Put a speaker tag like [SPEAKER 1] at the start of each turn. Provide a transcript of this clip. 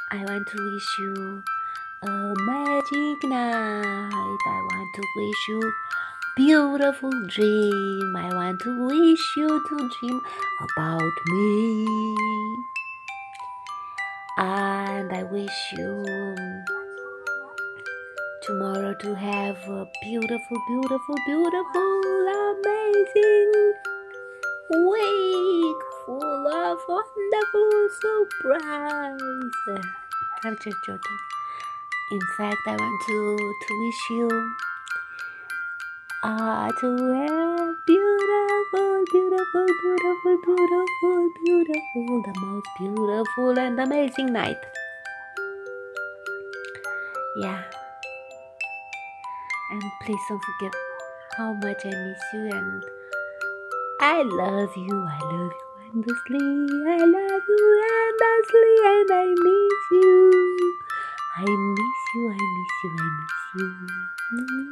[SPEAKER 1] I want to wish you a magic night. I want to wish you beautiful dream. I want to wish you to dream about me. And I wish you tomorrow to have a beautiful, beautiful, beautiful, amazing week full of wonderful surprise. I'm just joking. In fact, I want to wish you to have beautiful, beautiful, beautiful, beautiful, beautiful, the most beautiful and amazing night. Yeah. And please don't forget how much I miss you, and I love you. I love you endlessly. I love you endlessly, and I miss you. I miss you. I miss you. I miss you.